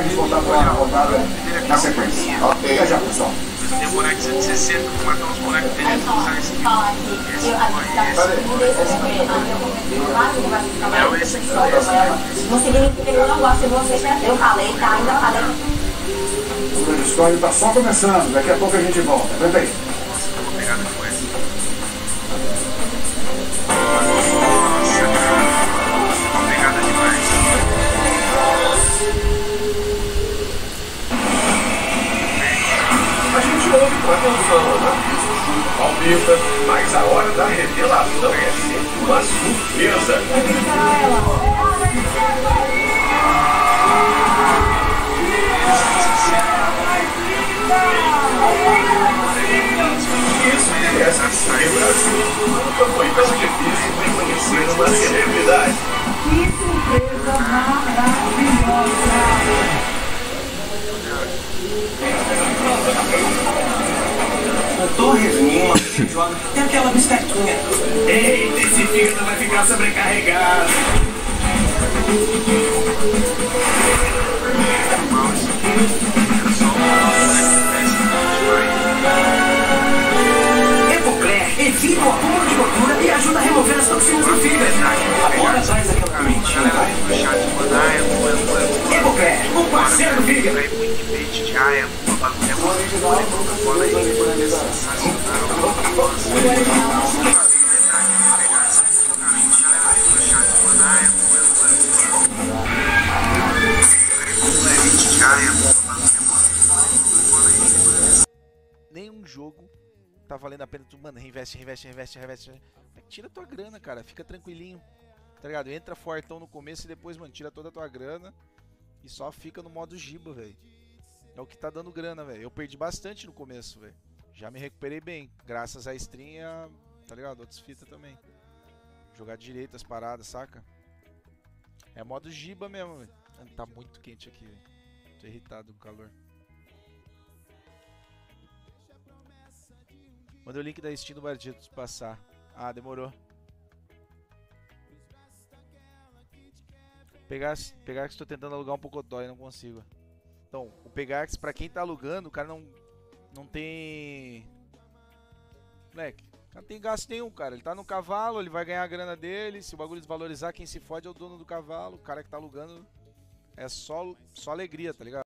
gente voltar para uma rodada na sequência. Ok, já pessoal. Tem um boneco 160, vou matar uns bonecos dele e usar esse aqui. Esse é esse aqui. Não significa que eu não gosto de você, eu falei, tá? Ainda falei. O Brainstorm está só começando, daqui a pouco a gente volta. Aguenta aí. Nossa, tá uma pegada com essa. Nossa, uma pegada demais. A gente ouve com atenção, analisa o jogo palpita, mas a hora da revelação é sempre uma surpresa. Isso interessa ser Brasil. Nunca foi tão difícil reconhecer uma celebridade. Que surpresa maravilhosa! O Torres Lima joga tem aquela bistequinha. Eita, esse fígado vai ficar sobrecarregado. Epocler evita o acúmulo de gordura e ajuda a remover as toxinas do fígado. Agora traz aquela pimentinha, vai. Epocler, o parceiro do fígado. Nenhum jogo tá valendo a pena tu, mano, reinveste. Tira tua grana, cara, fica tranquilinho, tá ligado? Entra fortão no começo e depois, mano, tira toda a tua grana e só fica no modo giba, velho. É o que tá dando grana, velho. Eu perdi bastante no começo, velho. Já me recuperei bem, graças à stream e a, tá ligado? Outras fitas também. Jogar direito as paradas, saca? É modo giba mesmo, velho. Tá muito quente aqui, velho. Tô irritado com o calor. Manda o link da Steam do Barditos passar. Ah, demorou. Pegax, tô tentando alugar um Pocotó e não consigo. Então, o Pegax, pra quem tá alugando, o cara não tem... Moleque, o cara não tem gasto nenhum, cara. Ele tá no cavalo, ele vai ganhar a grana dele. Se o bagulho desvalorizar, quem se fode é o dono do cavalo. O cara que tá alugando é só alegria, tá ligado?